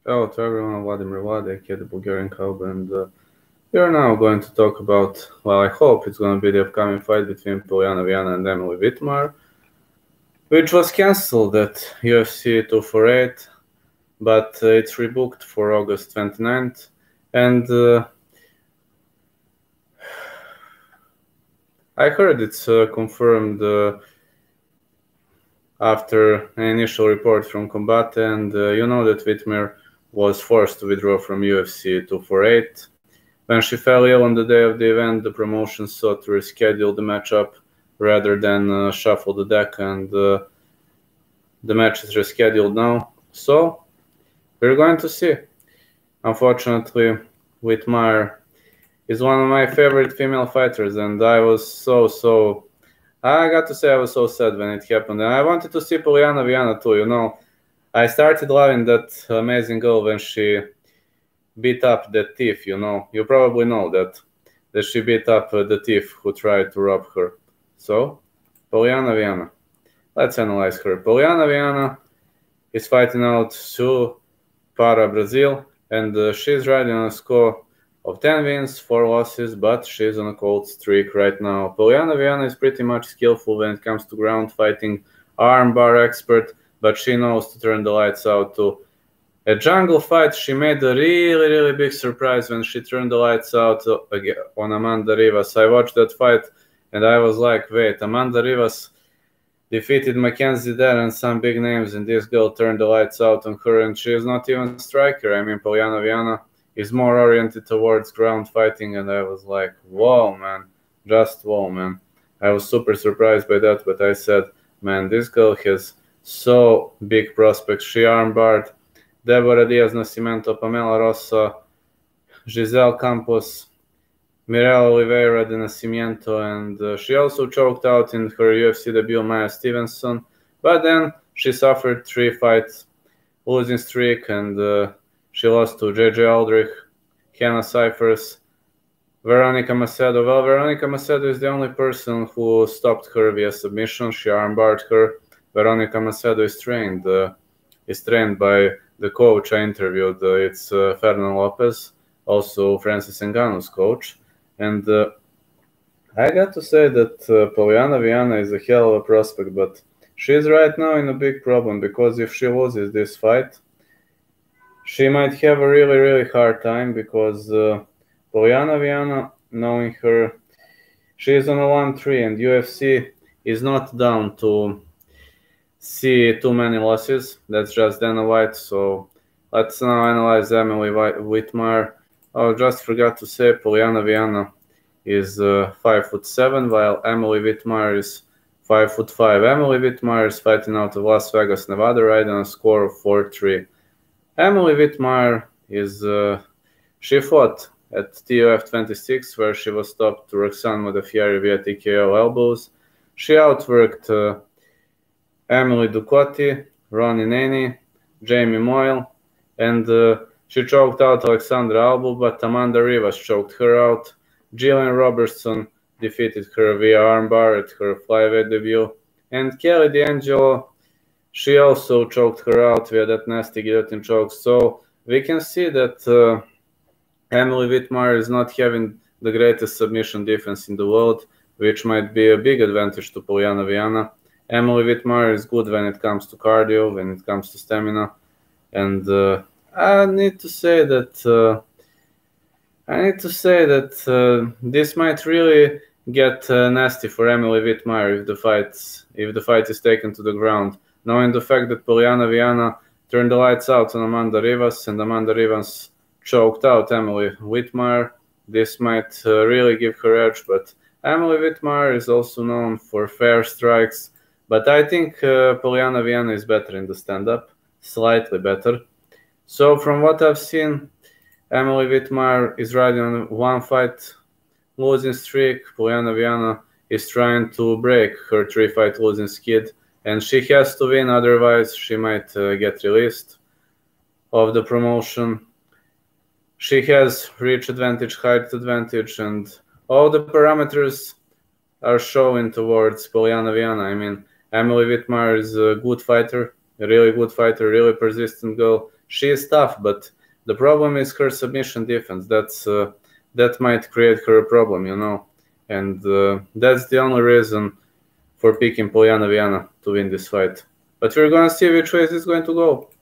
Hello to everyone, Vladimir Vladek at the Bulgarian Club, and we are now going to talk about, well, I hope it's going to be the upcoming fight between Poliana Viana and Emily Whitmire, which was cancelled at UFC 248, but it's rebooked for August 29th, and I heard it's confirmed after an initial report from Combate, and you know that Whitmire was forced to withdraw from UFC 248. When she fell ill on the day of the event, the promotion sought to reschedule the matchup rather than shuffle the deck, and the match is rescheduled now. So, we're going to see. Unfortunately, Whitmire is one of my favorite female fighters, and I was I got to say I was so sad when it happened. And I wanted to see Poliana Viana too, you know. I started loving that amazing girl when she beat up that thief, you know. You probably know that she beat up the thief who tried to rob her. So, Poliana Viana. Let's analyze her. Poliana Viana is fighting out Sue Para Brazil, and she's riding on a score of 10 wins, 4 losses, but she's on a cold streak right now. Poliana Viana is pretty much skillful when it comes to ground fighting, armbar expert, but she knows to turn the lights out too. At Jungle Fight, she made a really big surprise when she turned the lights out on Amanda Rivas. I watched that fight and I was like, wait, Amanda Rivas defeated Mackenzie Dern and some big names, and this girl turned the lights out on her, and she is not even a striker. I mean, Poliana Viana is more oriented towards ground fighting, and I was like, whoa, man, just whoa, man. I was super surprised by that, but I said, man, this girl has so big prospects. She armbarred Deborah Diaz Nascimento, Pamela Rosa, Giselle Campos, Mirella Oliveira de Nascimento, and she also choked out in her UFC debut Maya Stevenson, but then she suffered 3-fight losing streak, and she lost to JJ Aldrich, Hannah Cyphers, Veronica Macedo. Well, Veronica Macedo is the only person who stopped her via submission. She armbarred her. Veronica Macedo is trained by the coach I interviewed. It's Fernando Lopez, also Francis Ngannou's coach. And I got to say that Poliana Viana is a hell of a prospect, but she's right now in a big problem, because if she loses this fight, she might have a really hard time, because Poliana Viana, knowing her, she is on a 1-3, and UFC is not down to see too many losses. That's just Dana White. So let's now analyze Emily Whitmire. Oh, just forgot to say, Poliana Viana is 5'7", while Emily Whitmire is 5'5". Emily Whitmire is fighting out of Las Vegas, Nevada, riding on a score of 4-3. Emily Whitmire is she fought at TUF 26, where she was stopped to Roxanne Modafferi via TKO elbows. She outworked Emily Ducote, Ronnie Naney, Jamie Moyle, and she choked out Alexandra Albu, but Amanda Rivas choked her out. Jillian Robertson defeated her via armbar at her flyweight debut, and Kelly D'Angelo, she also choked her out via that nasty guillotine choke. So we can see that Emily Whitmire is not having the greatest submission defense in the world, which might be a big advantage to Poliana Viana. Emily Whitmire is good when it comes to cardio, when it comes to stamina, and I need to say that this might really get nasty for Emily Whitmire if the fight is taken to the ground. Knowing the fact that Poliana Viana turned the lights out on Amanda Rivas, and Amanda Rivas choked out Emily Whitmire, this might really give her edge. But Emily Whitmire is also known for fair strikes. But I think Poliana Viana is better in the stand-up, slightly better. So from what I've seen, Emily Whitmire is riding on a 1-fight losing streak. Poliana Viana is trying to break her 3-fight losing skid, and she has to win, otherwise she might get released of the promotion. She has reach advantage, height advantage, and all the parameters are showing towards Poliana Viana. I mean, Emily Whitmire is a good fighter, a really good fighter, really persistent girl. she is tough, but the problem is her submission defense. That might create her a problem, you know, and that's the only reason for picking Polyana Viana to win this fight. But we're gonna see which way this is going to go.